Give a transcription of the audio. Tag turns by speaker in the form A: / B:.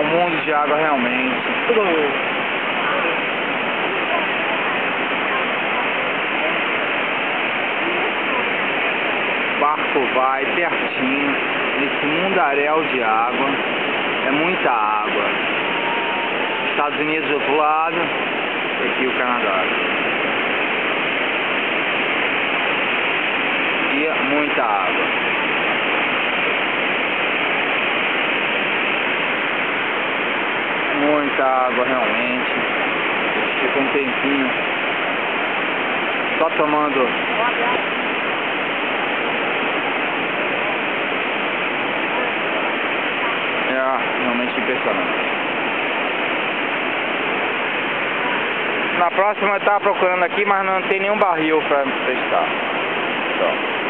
A: um mundo de água realmente. O barco vai pertinho, nesse mundaréu de água. É muita água. Estados Unidos do outro lado, e aqui o Canadá. E muita água. Muita água realmente. Fica um tempinho só tomando. É realmente impressionante. Na próxima eu estava procurando aqui, mas não tem nenhum barril para testar. Então.